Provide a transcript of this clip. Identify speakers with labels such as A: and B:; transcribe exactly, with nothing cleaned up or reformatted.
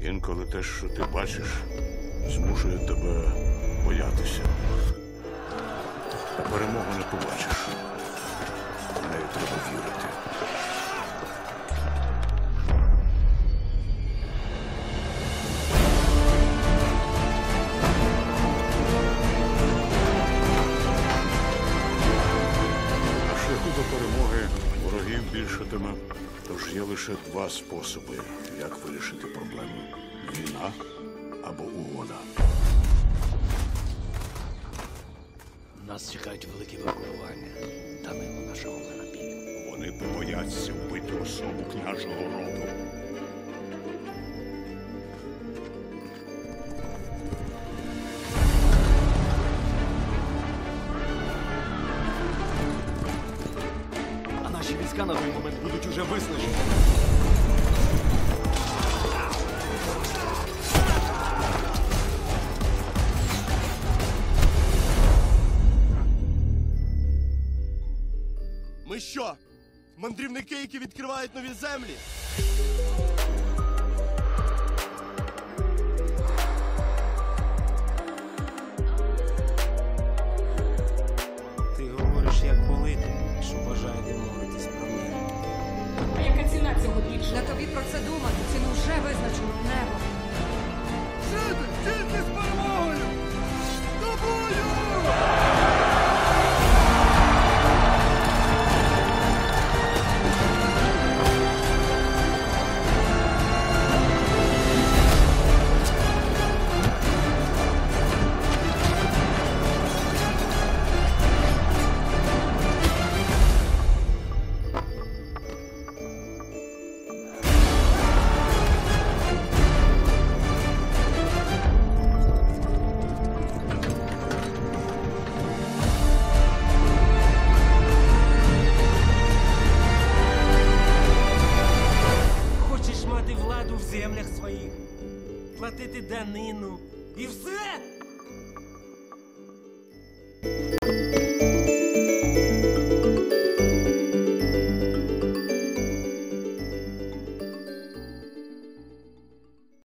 A: Інколи те, що ти бачиш, змушує тебе боятися. Перемогу не побачиш. В неї треба вірити. На шляху до перемоги ворогів більшатиме, тож є лише два способи, як вирішити проблему. Війна або угода.
B: Нас чекають великі випробування. Данило нашого Ларабіль.
A: Вони побояться вбити особу княжого роду.
B: А наші війська на той момент будуть уже виснажені.
C: Ми що? Мандрівники, які відкривають нові землі?
D: Ти говориш як політик, що бажає домовитись про мир.
E: А яка ціна цього більше?
F: На тобі про це думати. Ціну вже визначено небо.
C: Жити! Тільки з перемогою! До бою!
D: Хочеш мати владу в землях своїх, платити данину і все?